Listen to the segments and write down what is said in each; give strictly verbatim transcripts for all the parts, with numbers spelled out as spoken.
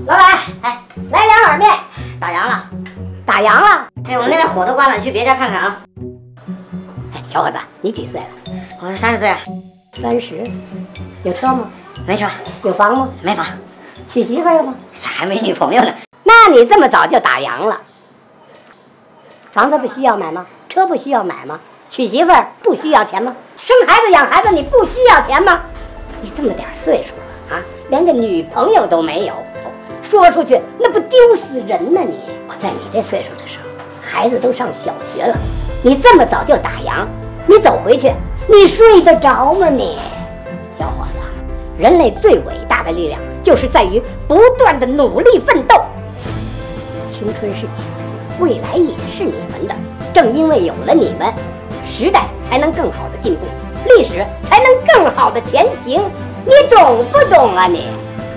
老板，哎，来两碗面。 打烊了， 打烊了。 哎，我们那边火都关了，你去别家看看啊。 哎，小伙子，你几岁了？ 我三十岁啊。 三十。有车吗？ 没车。 有房吗？ 没房。 娶媳妇了吗？ 这还没女朋友呢。 那你这么早就打烊了？房子不需要买吗？车不需要买吗？娶媳妇儿不需要钱吗？生孩子养孩子你不需要钱吗？你这么点岁数了啊，连个女朋友都没有，说出去那不丢死人呢你！我在你这岁数的时候，孩子都上小学了，你这么早就打烊，你走回去，你睡得着吗你？小伙子，人类最伟大的力量就是在于不断的努力奋斗。青春是你们，未来也是你们的。正因为有了你们，时代才能更好的进步，历史才能更好的前行。你懂不懂啊你？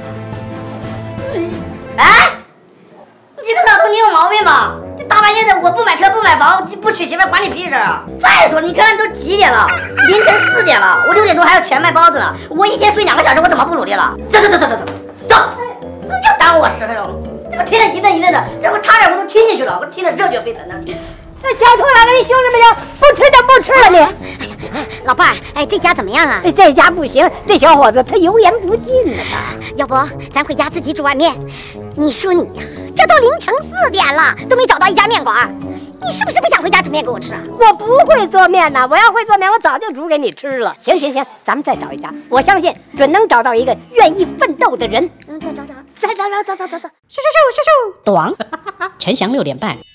哎，你这个老头，你有毛病吧？这大半夜的，我不买车不买房，不娶媳妇关你屁事啊！再说，你看看都几点了？凌晨四点了，我六点钟还要钱卖包子呢。我一天睡两个小时，我怎么不努力了？走走走走走走走，又耽误我十分钟。这个听着一愣一愣的，这我差点我都听进去了，我听着热血沸腾的。 那小兔来了，你凶什么凶？不吃就不吃了你。 老伴儿，哎，这家怎么样啊？ 这家不行，这小伙子他油盐不进呢。 要不咱回家自己煮碗面？你说你呀，这都凌晨四点了，都没找到一家面馆，你是不是不想回家煮面给我吃啊？ 我不会做面呢，我要会做面，我早就煮给你吃了。行行行，咱们再找一家，我相信准能找到一个愿意奋斗的人。 嗯，再找找， 再找找找找找找， 咻咻咻咻咻， 短，陈翔六点半。